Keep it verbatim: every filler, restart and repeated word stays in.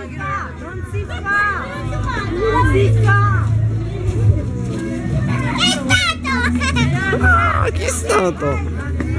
Non si fa! Non si fa! Chi è stato? Ah, chi è stato?